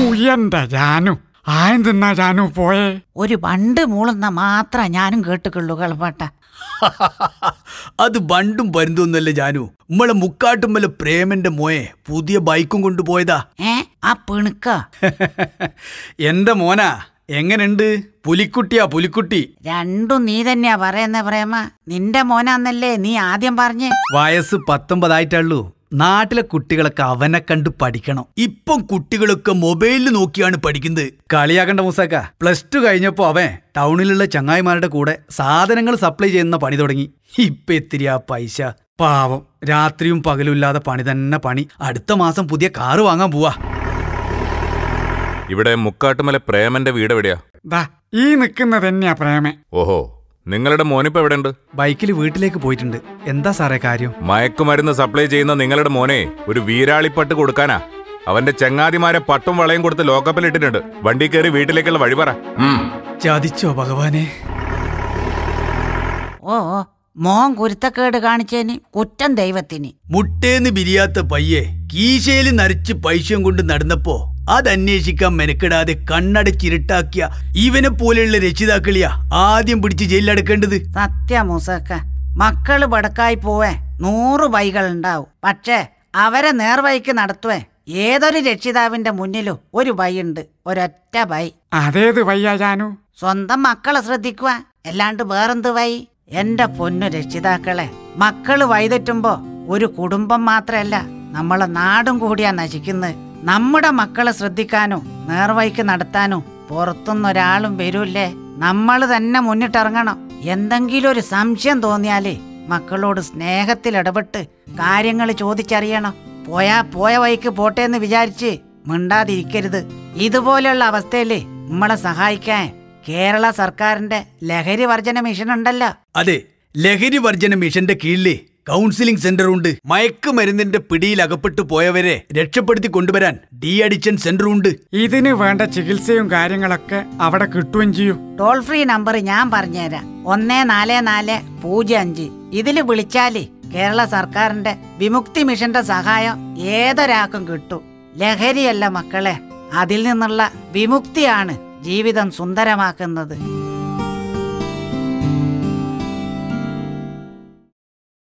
എന്റെ ജാനു ആയെന്തിന്നാ ജാനു പോയേ? ഒരു ബണ്ട് മൂളുന്ന മാത്രം ഞാനും കേട്ടുകൊള്ളു കളപ്പാട്ട. അത് ബണ്ടും പരുന്തൊന്നല്ലേ ജാനു, നമ്മളെ മുക്കാട്ടുമ്മലെ പ്രേമന്റെ മോയെ പുതിയ ബൈക്കും കൊണ്ടുപോയതാ. ആ പിണുക്ക എന്റെ മോനാ. എങ്ങനെയുണ്ട്? പുലിക്കുട്ടിയാ പുലിക്കുട്ടി. രണ്ടും നീ തന്നെയാ പറയുന്ന പ്രേമ. നിന്റെ മോനാന്നല്ലേ നീ ആദ്യം പറഞ്ഞേ. വയസ്സ് 19 നാട്ടിലെ കുട്ടികളൊക്കെ അവനെ കണ്ട് പഠിക്കണം. ഇപ്പം കുട്ടികളൊക്കെ മൊബൈലിൽ നോക്കിയാണ് പഠിക്കുന്നത്. കളിയാക്കണ്ട മൂസാക്ക. +2 കഴിഞ്ഞപ്പോ അവൻ ടൗണിലുള്ള ചങ്ങായിമാരുടെ കൂടെ സാധനങ്ങൾ സപ്ലൈ ചെയ്യുന്ന പണി തുടങ്ങി. ഇപ്പൊ എത്തിരിയാ പൈസ. പാവം, രാത്രിയും പകലും ഇല്ലാതെ പണി തന്നെ പണി. അടുത്ത മാസം പുതിയ കാറ് വാങ്ങാൻ പോവാ. ഇവിടെ മുക്കാട്ടുമല പ്രേമന്റെ വീട് എവിടെയാ? ഈ നിൽക്കുന്നത് തന്നെയാ പ്രേമ. ഓഹോ, നിങ്ങളുടെ മോനിപ്പോ എവിടെയുണ്ട്? ബൈക്കിൽ വീട്ടിലേക്ക് പോയിട്ടുണ്ട്. എന്താ സാറേ കാര്യം? മയക്കുമരുന്ന് സപ്ലൈ ചെയ്യുന്ന നിങ്ങളുടെ മോനെ ഒരു വീരാളിപ്പട്ട് കൊടുക്കാനാ. അവന്റെ ചങ്ങാതിമാരെ പട്ടും വളയും കൊടുത്ത് ലോക്കപ്പിലിട്ടിട്ടുണ്ട്. വണ്ടി കയറി വീട്ടിലേക്കുള്ള വഴി പറ. ചതിച്ചോ ഭഗവാനെ. ഓ മോൻ കുരുത്തക്കേട് കാണിച്ചേന് കുറ്റം ദൈവത്തിന്. മുട്ടേന്ന് ബിരിയാത്ത പയ്യെ കീശയിൽ നരച്ച് പൈസയും കൊണ്ട് നടന്നപ്പോ അതന്വേഷിക്കാൻ മെനക്കെടാതെ കണ്ണടച്ചിരുട്ടാക്കിയ ഇവനെ പോലെയുള്ള രക്ഷിതാക്കളിയാ ആദ്യം പിടിച്ച് ജയിലിലടക്കേണ്ടത്. സത്യ മൂസക്ക, മക്കള് ബടക്കായി പോവേ 100 ബൈകളുണ്ടാവും. പക്ഷേ അവരെ നേർവഴിക്ക് നടത്തുവേ ഏതൊരു രക്ഷിതാവിന്റെ മുന്നിലും ഒരു ബൈയുണ്ട്, ഒരൊറ്റ ബൈ. അതേത് ബൈയാ ജാനു? സ്വന്തം മക്കളെ ശ്രദ്ധിക്കുക, അല്ലാണ്ട് വേറെന്ത് ബൈ? എന്റെ പൊന്നു രക്ഷിതാക്കളെ, മക്കള് വഴിതെറ്റുമ്പോ ഒരു കുടുംബം മാത്രല്ല നമ്മളെ നാടും കൂടിയാ നശിക്കുന്നത്. നമ്മുടെ മക്കളെ ശ്രദ്ധിക്കാനും നേർവഴിക്ക് നടത്താനും പുറത്തുനിന്നൊരാളും വരൂല്ലേ. നമ്മൾ തന്നെ മുന്നിട്ടിറങ്ങണം. എന്തെങ്കിലും ഒരു സംശയം തോന്നിയാലേ മക്കളോട് സ്നേഹത്തിൽ ഇടപെട്ട് കാര്യങ്ങൾ ചോദിച്ചറിയണം. പോയ വഴിക്ക് പോട്ടേന്ന് വിചാരിച്ച് മിണ്ടാതിരിക്കരുത്. ഇതുപോലെയുള്ള അവസ്ഥയില് നമ്മളെ സഹായിക്കാൻ കേരള സർക്കാരിന്റെ ലഹരി വർജന മിഷൻ ഉണ്ടല്ലോ. അതെ, ലഹരി വർജന മിഷന്റെ കീഴില് കൗൺസിലിംഗ് സെന്റർ ഉണ്ട്. മയക്കുമരുന്നിന്റെ പിടിയിൽ അകപ്പെട്ടു പോയവരെ രക്ഷപ്പെടുത്തി കൊണ്ടുവരാൻ ഡി അഡിക്ഷൻ സെന്റർ ഉണ്ട്. ഇതിന് വേണ്ട ചികിത്സയും കാര്യങ്ങളൊക്കെ അവിടെ കിട്ടുകയും ചെയ്യും. ടോൾ ഫ്രീ നമ്പർ ഞാൻ പറഞ്ഞുതരാം, 144005. ഇതില് വിളിച്ചാല് കേരള സർക്കാരിന്റെ വിമുക്തി മിഷന്റെ സഹായം ഏതൊരാൾക്കും കിട്ടും. ലഹരിയല്ല മക്കളെ, അതിൽ നിന്നുള്ള വിമുക്തിയാണ് ജീവിതം സുന്ദരമാക്കുന്നത്.